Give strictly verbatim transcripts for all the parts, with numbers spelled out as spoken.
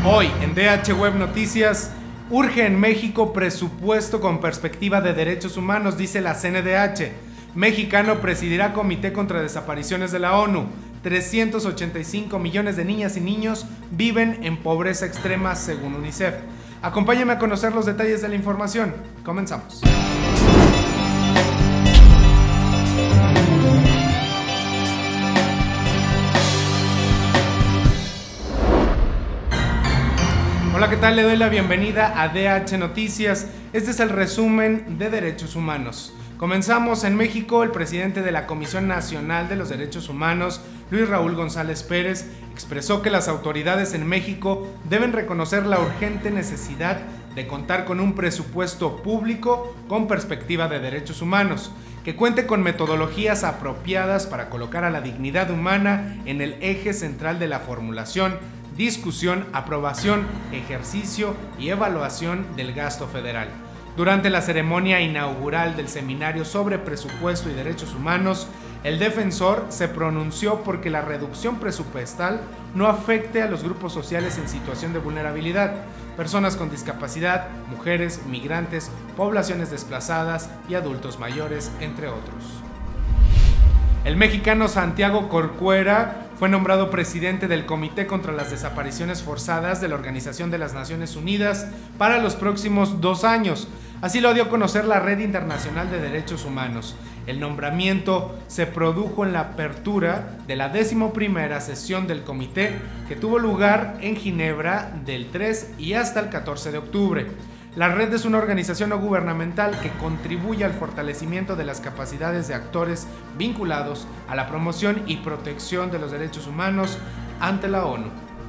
Hoy en D H Web Noticias, urge en México presupuesto con perspectiva de derechos humanos, dice la C N D H. Mexicano presidirá Comité contra Desapariciones de la ONU. trescientos ochenta y cinco millones de niñas y niños viven en pobreza extrema según UNICEF. Acompáñame a conocer los detalles de la información. Comenzamos. Hola, ¿qué tal? Le doy la bienvenida a D H Noticias. Este es el resumen de derechos humanos. Comenzamos en México. El presidente de la Comisión Nacional de los Derechos Humanos, Luis Raúl González Pérez, expresó que las autoridades en México deben reconocer la urgente necesidad de contar con un presupuesto público con perspectiva de derechos humanos, que cuente con metodologías apropiadas para colocar a la dignidad humana en el eje central de la formulación, discusión, aprobación, ejercicio y evaluación del gasto federal. Durante la ceremonia inaugural del Seminario sobre Presupuesto y Derechos Humanos, el defensor se pronunció porque la reducción presupuestal no afecte a los grupos sociales en situación de vulnerabilidad, personas con discapacidad, mujeres, migrantes, poblaciones desplazadas y adultos mayores, entre otros. El mexicano Santiago Corcuera fue nombrado presidente del Comité contra las Desapariciones Forzadas de la Organización de las Naciones Unidas para los próximos dos años. Así lo dio a conocer la Red Internacional de Derechos Humanos. El nombramiento se produjo en la apertura de la decimoprimera sesión del comité, que tuvo lugar en Ginebra del tres y hasta el catorce de octubre. La red es una organización no gubernamental que contribuye al fortalecimiento de las capacidades de actores vinculados a la promoción y protección de los derechos humanos ante la ONU.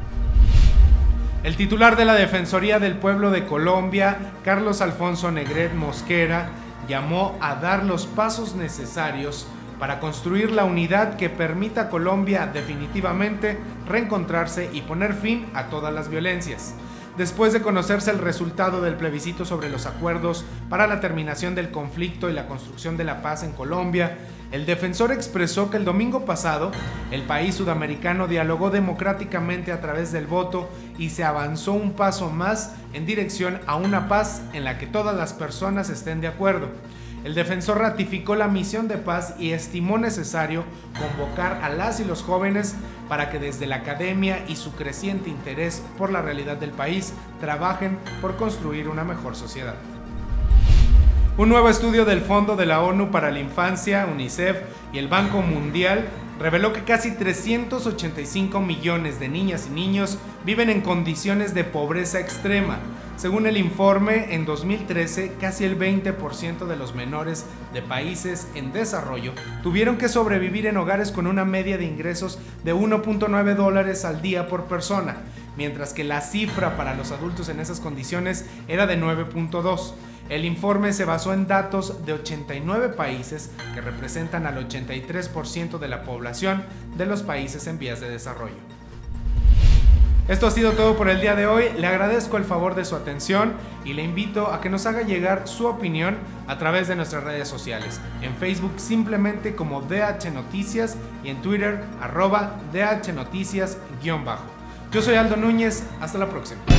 El titular de la Defensoría del Pueblo de Colombia, Carlos Alfonso Negret Mosquera, llamó a dar los pasos necesarios para construir la unidad que permita a Colombia definitivamente reencontrarse y poner fin a todas las violencias. Después de conocerse el resultado del plebiscito sobre los acuerdos para la terminación del conflicto y la construcción de la paz en Colombia, el defensor expresó que el domingo pasado el país sudamericano dialogó democráticamente a través del voto y se avanzó un paso más en dirección a una paz en la que todas las personas estén de acuerdo. El defensor ratificó la misión de paz y estimó necesario convocar a las y los jóvenes para que desde la academia y su creciente interés por la realidad del país trabajen por construir una mejor sociedad. Un nuevo estudio del Fondo de la ONU para la Infancia, UNICEF, y el Banco Mundial reveló que casi trescientos ochenta y cinco millones de niñas y niños viven en condiciones de pobreza extrema. Según el informe, en dos mil trece, casi el veinte por ciento de los menores de países en desarrollo tuvieron que sobrevivir en hogares con una media de ingresos de uno punto nueve dólares al día por persona, mientras que la cifra para los adultos en esas condiciones era de nueve punto dos. El informe se basó en datos de ochenta y nueve países que representan al ochenta y tres por ciento de la población de los países en vías de desarrollo. Esto ha sido todo por el día de hoy. Le agradezco el favor de su atención y le invito a que nos haga llegar su opinión a través de nuestras redes sociales. En Facebook simplemente como D H Noticias y en Twitter arroba D H Noticias guión bajo. Yo soy Aldo Núñez. Hasta la próxima.